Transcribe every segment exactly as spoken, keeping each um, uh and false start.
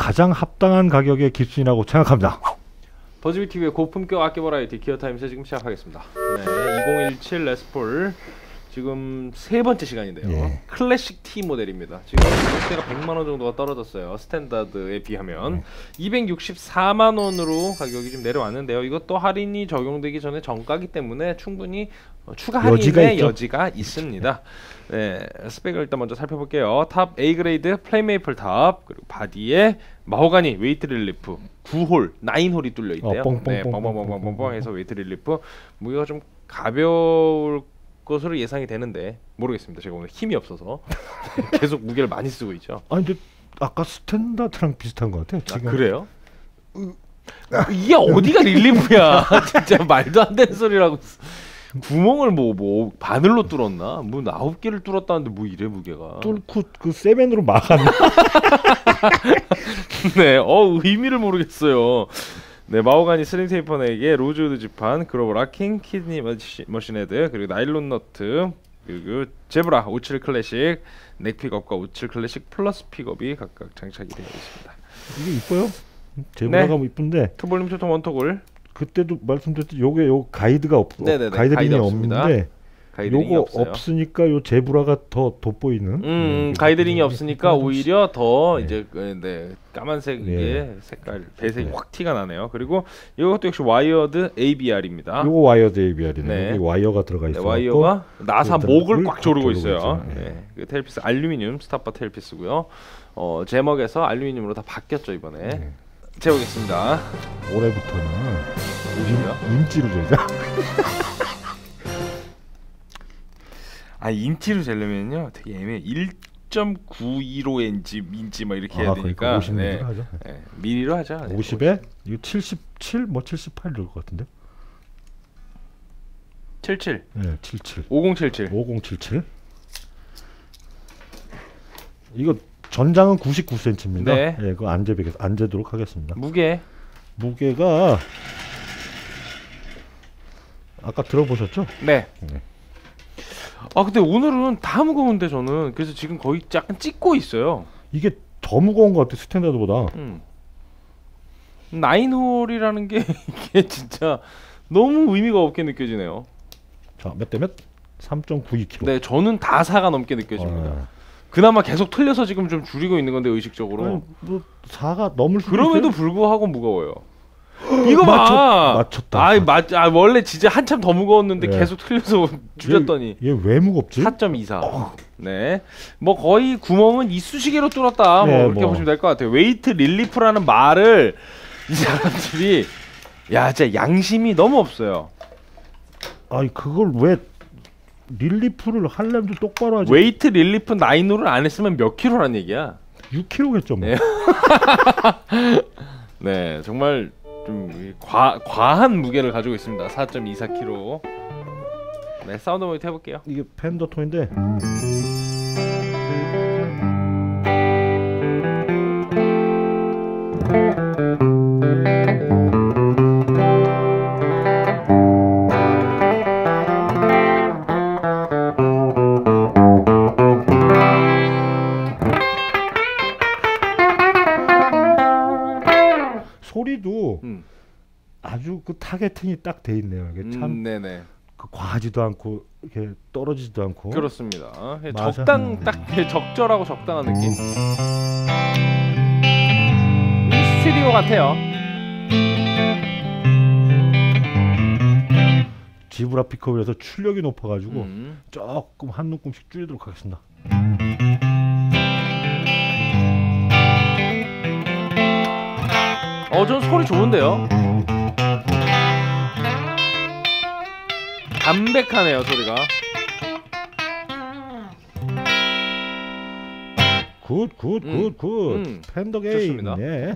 가장 합당한 가격의 깁슨이라고 생각합니다. 버즈비 티비의 고품격 악기 버라이티 기어타임즈 지금 시작하겠습니다. 네, 이천십칠 레스폴 지금 세 번째 시간인데요. 예. 클래식 T 모델입니다. 지금 가격대가 백만 원 정도가 떨어졌어요. 스탠다드에 비하면. 예. 이백육십사만 원으로 가격이 좀 내려왔는데요. 이것도 할인이 적용되기 전에 정가기 때문에 충분히 추가 할인의 여지가, 여지가 있습니다. 네, 스펙을 일단 먼저 살펴볼게요. 탑 A 그레이드 플레이메이플 탑, 그리고 바디에 마호가니 웨이트 릴리프 구 홀, 구 홀이 뚫려 있대요. 어, 네, 뻥뻥뻥뻥뻥뻥 해서 웨이트 릴리프. 무게가 좀 가벼울 것으로 예상이 되는데 모르겠습니다. 제가 오늘 힘이 없어서 계속 무게를 많이 쓰고 있죠. 아니 근데 아까 스탠다드랑 비슷한 것 같아요. 지금. 아, 그래요? 이게 어디가 릴리프야? 진짜 말도 안 되는 소리라고. 구멍을 뭐 뭐 바늘로 뚫었나? 뭐 아홉 개를 뚫었다는데 뭐 이래 무게가? 뚫고 그 세면으로 막았나? 네, 어 의미를 모르겠어요. 네, 마호가니 스링 테이퍼넥에 로즈우드 지판, 그로버 락킹, 키드니 머시, 머신헤드, 그리고 나일론 너트, 그리고 제브라 오십칠 클래식, 넥 픽업과 오십칠 클래식 플러스 픽업이 각각 장착이 되어 있습니다. 이게 이뻐요? 제브라가 네. 이쁜데. 투볼륨 투톤 원토글. 그때도 말씀드렸듯이 요게 요 가이드가 없 가이드링이 없는데 가이드링이 요거 없어요. 없으니까 요 제브라가 더 돋보이는. 음, 네, 가이드링이 없으니까 오히려 더 네. 이제 네, 까만색의 네. 색깔 배색이 네. 확 티가 나네요. 그리고 이것도 역시 와이어드 에이비알입니다. 요거 와이어드 에이비알이네요. 네. 여기 와이어가 들어가 있어. 네, 와이어가 나사 목을 꽉 조르고 있어요. 네. 네. 그 테일피스 알루미늄 스타퍼 테일피스고요. 어, 제목에서 알루미늄으로 다 바뀌었죠 이번에. 네. 재보겠습니다. 올해부터는 오십이요? 인치로 재자. 아 인치로 재려면요 되게 애매해. 일 점 구일오 인치 인치 막 이렇게 해야 아, 되니까. 오십 밀리미터로 네. 하죠. 네. 미리로 하죠. 네. 오십에 이거 칠십칠 뭐 칠십팔 이럴 것 같은데. 칠십칠. 네, 칠십칠. 오공칠칠. 오공칠칠. 이거 전장은 구십구 센티미터입니다. 네. 예, 그거 안 재배겠 안 재도록 하겠습니다. 무게. 무게가 아까 들어보셨죠? 네. 네. 아 근데 오늘은 다 무거운데 저는 그래서 지금 거의 약간 찍고 있어요. 이게 더 무거운 것 같아 스탠다드보다. 음. 나인 홀이라는 게 이게 진짜 너무 의미가 없게 느껴지네요. 자, 몇 대 몇? 삼 점 구이 킬로그램. 네, 저는 다 사가 넘게 느껴집니다. 아. 그나마 계속 틀려서 지금 좀 줄이고 있는 건데 의식적으로. 아니, 뭐 사가 넘을 수도 그럼에도 있어요? 불구하고 무거워요. 이거 맞췄, 봐. 맞췄다. 아이 맞. 아 원래 진짜 한참 더 무거웠는데 네. 계속 틀려서 줄였더니. 얘 왜 무겁지? 사 점 이사. 어. 네. 뭐 거의 구멍은 이쑤시개로 뚫었다. 네, 뭐 그렇게 뭐. 보시면 될 것 같아요. 웨이트 릴리프라는 말을 이 사람들이 야 진짜 양심이 너무 없어요. 아니 그걸 왜 릴리프를 하려면 좀 똑바로 하지. 웨이트 릴리프 나인홀을 안 했으면 몇 킬로란 얘기야? 육 킬로그램겠죠 뭐. 네. 네, 정말 좀 과, 과한 무게를 가지고 있습니다. 사 점 이사 킬로그램. 네, 사운드 모니터 해볼게요. 이게 팬더 톤인데 소리도 음. 아주 그 타겟팅이 딱 돼 있네요. 이게 참 음, 네네. 그 과하지도 않고 이렇게 떨어지지도 않고. 그렇습니다. 맞아. 적당 딱 적절하고 적당한 느낌. 스튜디오 같아요. 지브라 픽업에서 출력이 높아가지고 음. 조금 한 눈금씩 줄이도록 하겠습니다. 어, 전 소리 좋은데요? 담백하네요, 소리가. 굿, 굿, 음. 굿, 굿. 음. 팬더 게임. 좋습니다. 예.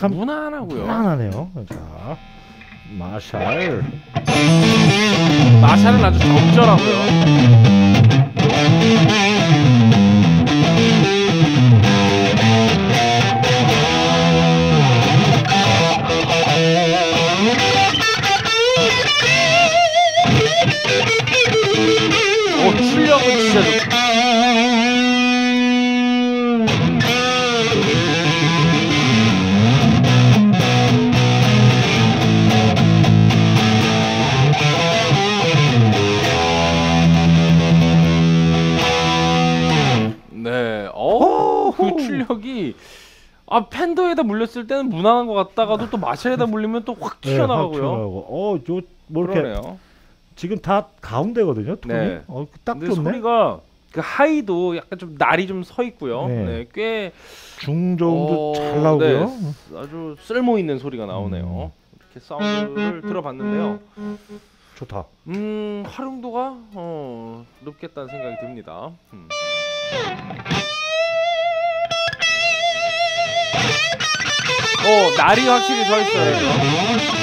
참 무난하고요. 무난하네요. 자, 마샬. 마샬은 아주 적절하고요. 오, 출력은 진짜 좋고. 네, 어, 그 출력이 아 팬더에다 물렸을 때는 무난한 것 같다가도 또 마샬에다 물리면 또 확 튀어나가고요. 네, 어, 저 뭐 이렇게 그러네요. 지금 다 가운데거든요. 톤이. 네. 어, 딱 근데 좋네. 소리가 그 하이도 약간 좀 날이 좀 서 있고요. 네. 네, 꽤 중저음도 어, 잘 나오고요. 네, 아주 쓸모 있는 소리가 나오네요. 이렇게 사운드를 들어봤는데요. 좋다. 음, 활용도가 어, 높겠다는 생각이 듭니다. 음. 어, 날이 확실히 서 있어요.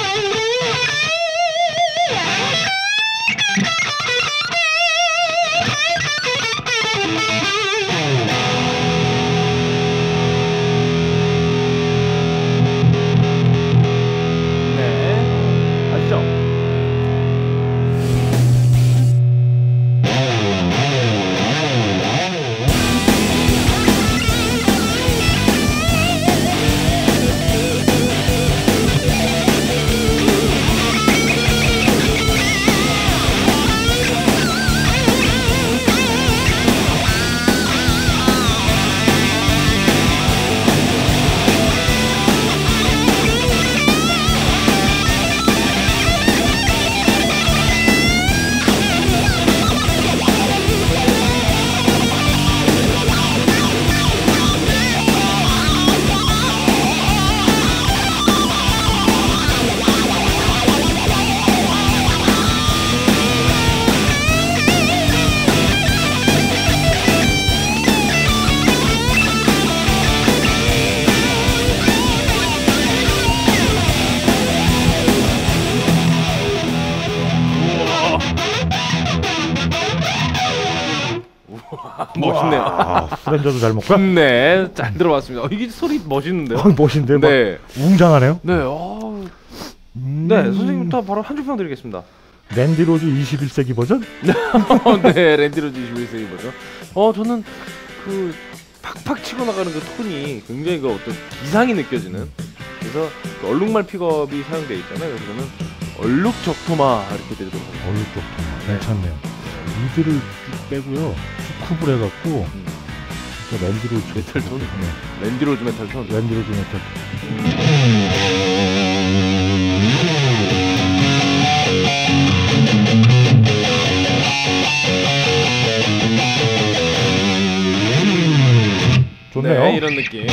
네, 아시죠? 멋있네요. 아, 프렌저도 잘 먹고요. 네, 잘 들어봤습니다. 어, 이게 소리 멋있는데요? 어, 멋인데 막 네, 웅장하네요. 네, 어, 음. 네, 선생님부터 바로 한 줄평 드리겠습니다. 랜디 로즈 이십일 세기 버전? 네, 랜디로즈 이십일 세기 버전. 어, 저는 그 팍팍 치고 나가는 그 톤이 굉장히 그 어떤 기상이 느껴지는. 그래서 그 얼룩말 픽업이 사용되어 있잖아요. 그래서 저는 얼룩 적토마 이렇게 드리도록 하겠습니다. 어유 쪽 괜찮네요. 미드를 쭉 빼고요. 스쿱을 해갖고 음. 진짜 랜디 로즈 메탈 톤? 네. 랜디로즈 메탈 톤. 랜디 로즈 메탈. 좋네요. 네, 이런 느낌.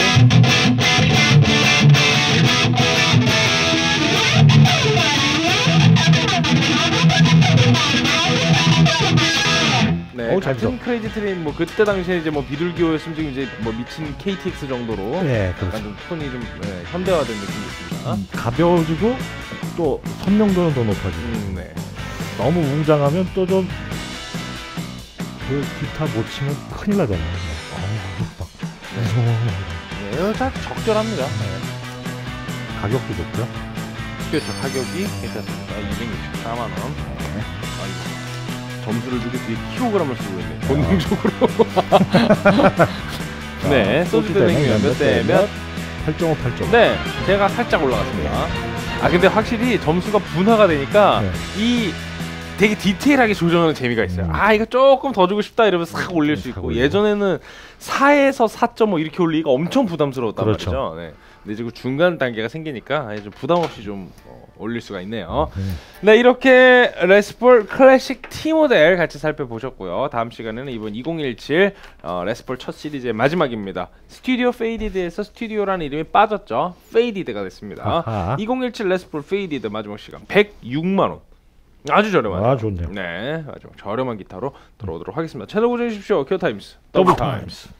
네, 어우, 잘 같은 크레이지 트레인 뭐 그때 당시에 이제 뭐 비둘기호였으면 지금 이제 뭐 미친 케이티엑스 정도로 네, 약간 그렇죠. 좀 톤이 좀 네, 현대화된 느낌이 있습니다. 음, 가벼워지고 또 선명도는 더 높아지고. 음, 네. 너무 웅장하면 또 좀 그 기타 못 치면 큰일 나잖아요. 어우, 막 무서워. 네, 딱 적절합니다. 네. 가격도 좋고요. 그렇죠. 가격이 괜찮습니다. 이백육십사만 원. 네. 아이고, 점수를 주기 뒤에 킬로그램을 쓰고 있네. 본능적으로. 네, 소주 대행면 몇 대 몇? 팔 점 오, 팔 점 오. 네, 제가 살짝 올라갔습니다. 아 근데 확실히 점수가 분화가 되니까 네. 이 되게 디테일하게 조정하는 재미가 있어요. 음. 아 이거 조금 더 주고 싶다 이러면 싹 올릴 수 있고, 올리고. 예전에는 사에서 사 점 오 이렇게 올리기가 엄청 부담스러웠단 그렇죠. 말이죠. 네. 근데 지금 중간 단계가 생기니까 아예 좀 부담 없이 좀 어, 올릴 수가 있네요. 네. 네, 이렇게 레스폴 클래식 T 모델 같이 살펴보셨고요. 다음 시간에는 이번 이천십칠 어, 레스폴 첫 시리즈의 마지막입니다. 스튜디오 페이디드에서 스튜디오라는 이름이 빠졌죠. 페이디드가 됐습니다. 아하. 이천십칠 레스폴 페이디드 마지막 시간 백육만 원. 아주 저렴하죠. 아, 좋네요. 네, 아주 저렴한 기타로 들어오도록 하겠습니다. 채널 고정해 주십시오. 큐어타임스 더블 더블타임스.